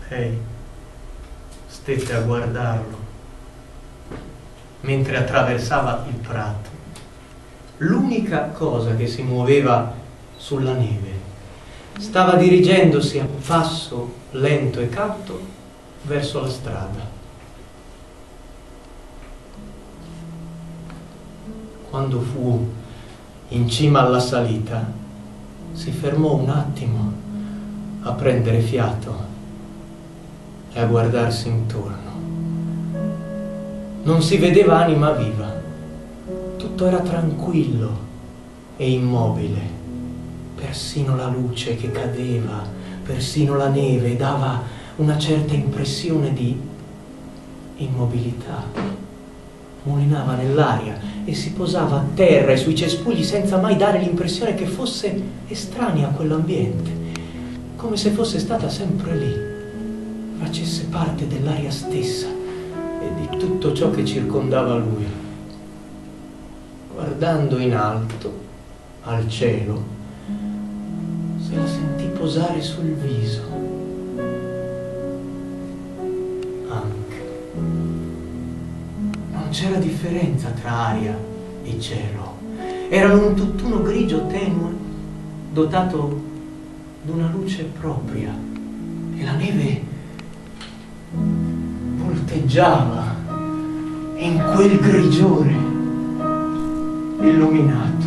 Lei stette a guardarlo mentre attraversava il prato. L'unica cosa che si muoveva sulla neve stava dirigendosi a passo lento e cauto verso la strada. Quando fu in cima alla salita, si fermò un attimo a prendere fiato e a guardarsi intorno. Non si vedeva anima viva, tutto era tranquillo e immobile. Persino la luce che cadeva, persino la neve dava una certa impressione di immobilità. Mulinava nell'aria e si posava a terra e sui cespugli senza mai dare l'impressione che fosse estranea a quell'ambiente, come se fosse stata sempre lì, facesse parte dell'aria stessa e di tutto ciò che circondava lui. Guardando in alto, al cielo, se la sentì posare sul viso. Non c'era differenza tra aria e cielo. Erano un tutt'uno grigio tenue, dotato di una luce propria, e la neve volteggiava in quel grigiore illuminato.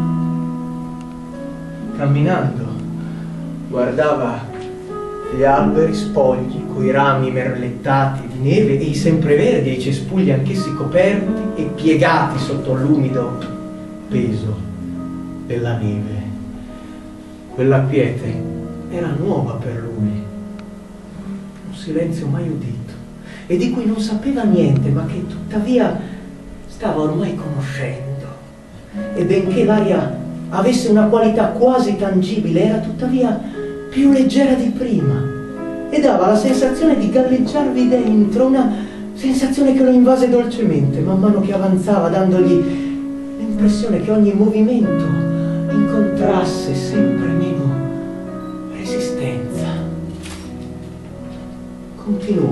Camminando, guardava gli alberi spogli coi rami merlettati di neve e i sempreverdi e i cespugli anch'essi coperti e piegati sotto l'umido peso della neve. Quella quiete era nuova per lui, un silenzio mai udito e di cui non sapeva niente, ma che tuttavia stava ormai conoscendo. E benché l'aria avesse una qualità quasi tangibile, era tuttavia più leggera di prima e dava la sensazione di galleggiarvi dentro, una sensazione che lo invase dolcemente man mano che avanzava, dandogli l'impressione che ogni movimento incontrasse sempre meno resistenza. Continuò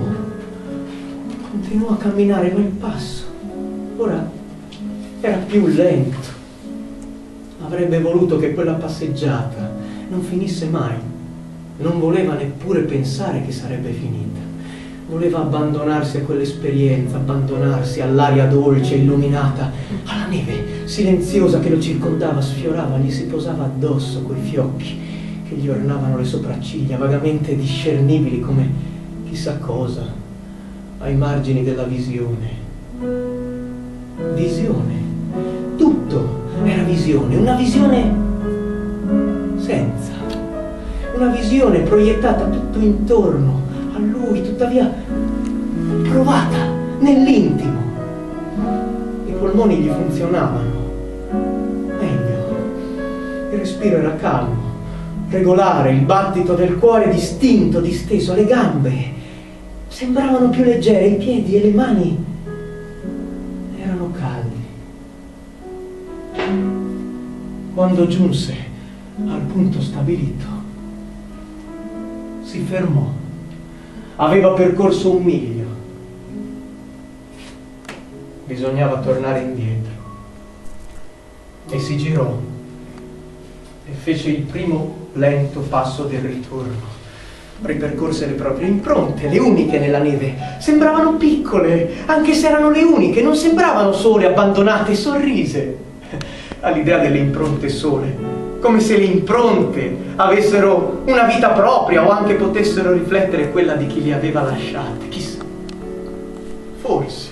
a camminare, ma il passo ora era più lento. Avrebbe voluto che quella passeggiata non finisse mai. Non voleva neppure pensare che sarebbe finita. Voleva abbandonarsi a quell'esperienza, abbandonarsi all'aria dolce, illuminata, alla neve silenziosa che lo circondava, sfiorava, gli si posava addosso coi fiocchi che gli ornavano le sopracciglia, vagamente discernibili come chissà cosa, ai margini della visione. Visione. Tutto era visione, una visione senza. Una visione proiettata tutto intorno a lui, tuttavia provata nell'intimo. I polmoni gli funzionavano meglio, il respiro era calmo, regolare, il battito del cuore distinto, disteso, le gambe sembravano più leggere, i piedi e le mani erano caldi. Quando giunse al punto stabilito, si fermò. Aveva percorso 1 miglio. Bisognava tornare indietro. E si girò e fece il primo lento passo del ritorno. Ripercorse le proprie impronte, le uniche nella neve. Sembravano piccole, anche se erano le uniche, non sembravano sole, abbandonate, sorrise all'idea delle impronte sole, come se le impronte avessero una vita propria o anche potessero riflettere quella di chi li aveva lasciate. Chissà, forse.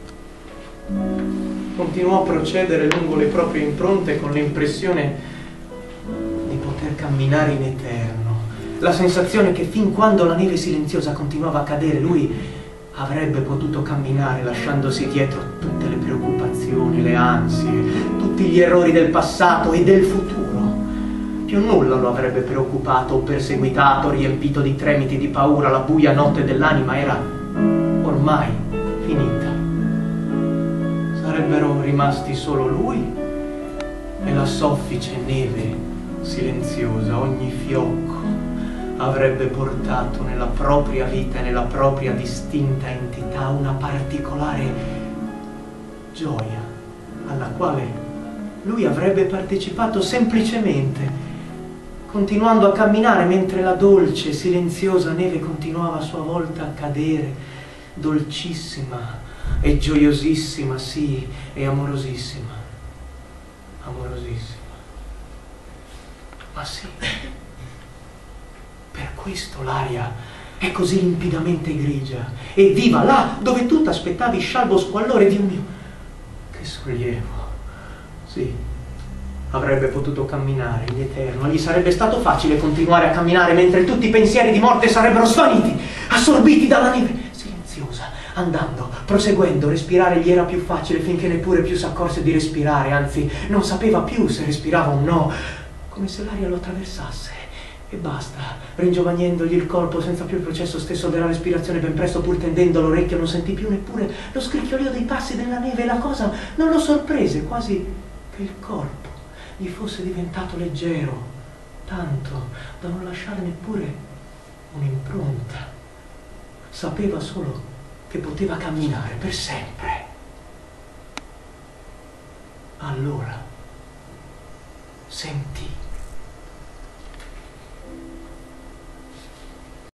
Continuò a procedere lungo le proprie impronte con l'impressione di poter camminare in eterno, la sensazione che fin quando la neve silenziosa continuava a cadere lui avrebbe potuto camminare lasciandosi dietro tutte le preoccupazioni, le ansie, tutti gli errori del passato e del futuro. Più nulla lo avrebbe preoccupato o perseguitato, riempito di tremiti di paura. La buia notte dell'anima era ormai finita. Sarebbero rimasti solo lui e la soffice neve silenziosa, ogni fiocco avrebbe portato nella propria vita e nella propria distinta entità una particolare gioia alla quale lui avrebbe partecipato semplicemente, continuando a camminare mentre la dolce e silenziosa neve continuava a sua volta a cadere, dolcissima e gioiosissima, sì, e amorosissima. Amorosissima. Ma sì, per questo l'aria è così limpidamente grigia e viva là dove tu t'aspettavi scialbo squallore. Dio mio, che sollievo! Sì, avrebbe potuto camminare in eterno, gli sarebbe stato facile continuare a camminare mentre tutti i pensieri di morte sarebbero svaniti, assorbiti dalla neve. Silenziosa, andando, proseguendo, respirare gli era più facile finché neppure più s'accorse di respirare, anzi non sapeva più se respirava o no, come se l'aria lo attraversasse. E basta, ringiovanendogli il corpo senza più il processo stesso della respirazione, ben presto pur tendendo l'orecchio non sentì più neppure lo scricchiolio dei passi della neve e la cosa non lo sorprese, quasi che il corpo gli fosse diventato leggero, tanto da non lasciare neppure un'impronta. Sapeva solo che poteva camminare per sempre. Allora sentì